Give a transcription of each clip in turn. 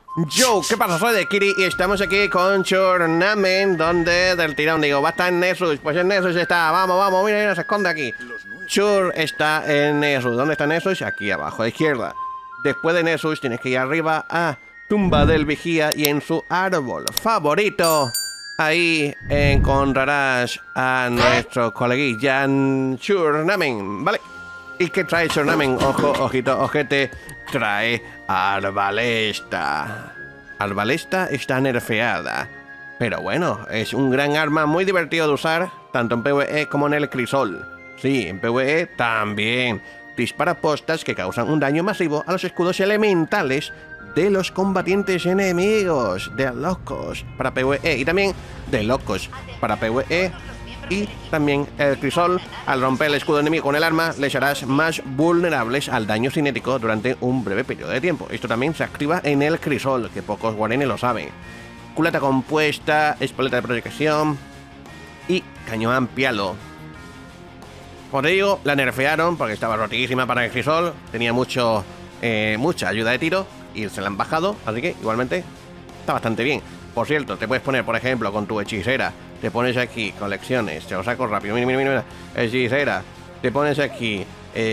Yo, ¿qué pasa? Soy de Kiri y estamos aquí con Churnamen, donde del tirón digo, va a estar en Nessus, pues en Nessus está, vamos, mira, se esconde aquí. Chur está en Nessus, ¿dónde está Nessus? Aquí abajo a la izquierda. Después de Nessus tienes que ir arriba a Tumba del Vigía y en su árbol favorito, ahí encontrarás a nuestro coleguilla Churnamen, ¿vale? ¿Y qué trae Churnamen? Ojo, ojito, ojete, trae Arbalesta. Arbalesta está nerfeada, pero bueno, es un gran arma muy divertido de usar, tanto en PvE como en el crisol. Sí, en PvE también. Dispara postas que causan un daño masivo a los escudos elementales de los combatientes enemigos, de locos para PvE y también de locos para PvE. Y también el crisol, al romper el escudo enemigo con el arma, les harás más vulnerables al daño cinético durante un breve periodo de tiempo. Esto también se activa en el crisol, que pocos guarenes lo saben. Culata compuesta, espoleta de proyección y cañón ampliado. Como te digo, la nerfearon porque estaba rotísima para el crisol, tenía mucha ayuda de tiro y se la han bajado, así que igualmente está bastante bien. Por cierto, te puedes poner, por ejemplo, con tu hechicera, te pones aquí colecciones, te lo saco rápido, mira, hechicera, te pones aquí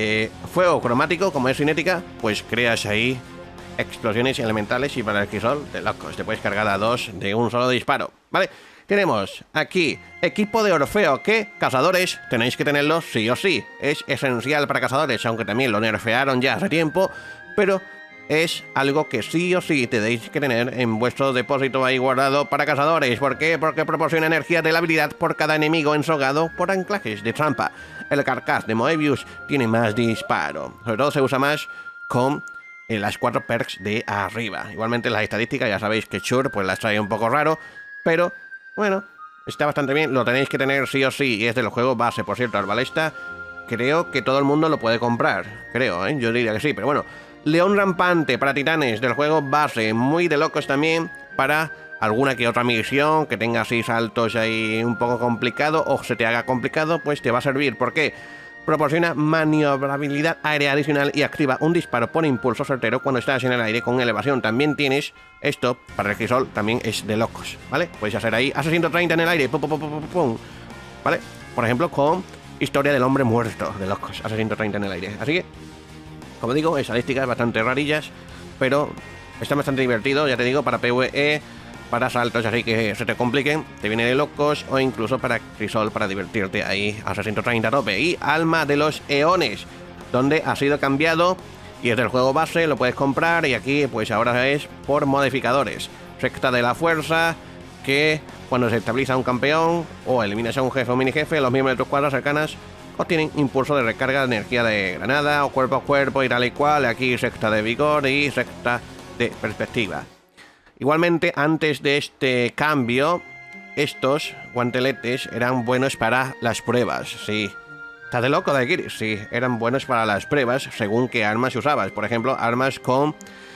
fuego cromático, como es cinética, pues creas ahí explosiones elementales y para el crisol de locos, te puedes cargar a 2 de un solo disparo, ¿vale? Tenemos aquí equipo de Orfeo, que cazadores tenéis que tenerlo sí o sí, es esencial para cazadores, aunque también lo nerfearon ya hace tiempo, pero es algo que sí o sí tenéis que tener en vuestro depósito ahí guardado para cazadores. ¿Por qué? Porque proporciona energía de la habilidad por cada enemigo ensogado por anclajes de trampa. El carcaj de Moebius tiene más disparo. Sobre todo se usa más con las 4 perks de arriba. Igualmente las estadísticas, ya sabéis que Chur pues las trae un poco raro, pero bueno, está bastante bien. Lo tenéis que tener sí o sí y es del juego base. Por cierto, Arbalesta creo que todo el mundo lo puede comprar. Creo, yo diría que sí, pero bueno. León rampante para titanes del juego base, muy de locos también para alguna que otra misión que tenga así saltos ahí un poco complicado o se te haga complicado, pues te va a servir. ¿Por qué? Proporciona maniobrabilidad aérea adicional y activa un disparo por impulso certero cuando estás en el aire con elevación. También tienes esto para el crisol, también es de locos, ¿vale? Puedes hacer ahí hace 130 en el aire, pum, ¿vale? Por ejemplo, con historia del hombre muerto, de locos, hace 130 en el aire. Así que, como digo, estadísticas bastante rarillas, pero está bastante divertido, ya te digo, para PvE, para saltos así que se te compliquen, te viene de locos, o incluso para crisol, para divertirte ahí a 130 a tope. Y Alma de los Eones, donde ha sido cambiado y es del juego base, lo puedes comprar y aquí pues ahora es por modificadores. Secta de la fuerza, que cuando se estabiliza un campeón o eliminas a un jefe o mini jefe, los miembros de tus cuadras cercanas obtienen impulso de recarga de energía de granada o cuerpo a cuerpo y tal y cual. Aquí secta de vigor y secta de perspectiva. Igualmente, antes de este cambio, estos guanteletes eran buenos para las pruebas, sí. ¿Estás de loco, Daikiri? Sí, eran buenos para las pruebas según qué armas usabas. Por ejemplo, armas con...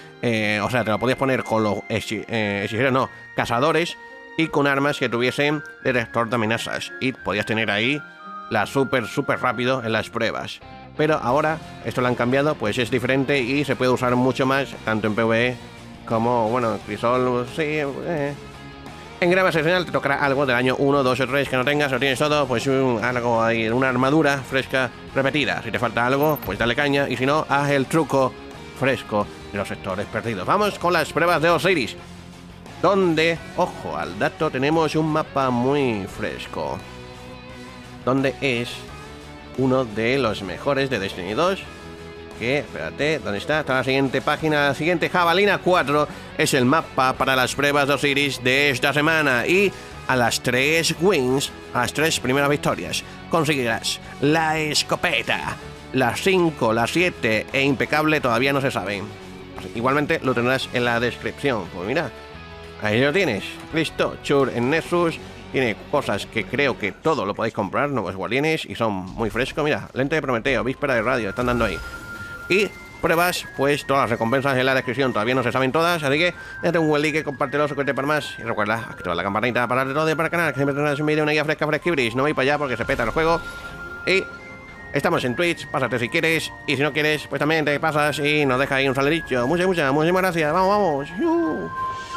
o sea, te lo podías poner con los hechiceros, no, cazadores, y con armas que tuviesen detector de amenazas. Y podías tener ahí la súper rápido en las pruebas. Pero ahora, esto lo han cambiado, pues es diferente y se puede usar mucho más, tanto en PvE como, bueno, crisol, sí. En grave excepcional te tocará algo del año 1, 2 o 3 que no tengas, lo tienes todo, pues algo ahí, una armadura fresca repetida. Si te falta algo, pues dale caña, y si no, haz el truco fresco de los sectores perdidos. Vamos con las pruebas de Osiris, donde, ojo al dato, tenemos un mapa muy fresco, donde es uno de los mejores de Destiny 2, que, espérate, ¿dónde está? Está la siguiente página, la siguiente, Jabalina 4, es el mapa para las pruebas de Osiris de esta semana, y a las 3 wins, a las 3 primeras victorias, conseguirás la escopeta, las 5, las 7 e impecable todavía no se saben. Igualmente lo tendrás en la descripción, pues mira, ahí lo tienes, listo, Chur en Nessus. Tiene cosas que creo que todo lo podéis comprar, nuevos guardianes, y son muy frescos. Mira, lente de Prometeo, víspera de radio, están dando ahí. Y pruebas, pues todas las recompensas en la descripción todavía no se saben todas, así que déjate un buen like, compártelo, suscríbete para más. Y recuerda, activa la campanita para darle todo para el canal, que siempre tendrás un vídeo, una guía fresca, fresquibris. No voy para allá porque se peta el juego. Y Estamos en Twitch, pásate si quieres. Y si no quieres, pues también te pasas y nos deja ahí un saludicho. Muchísimas gracias. Vamos, vamos.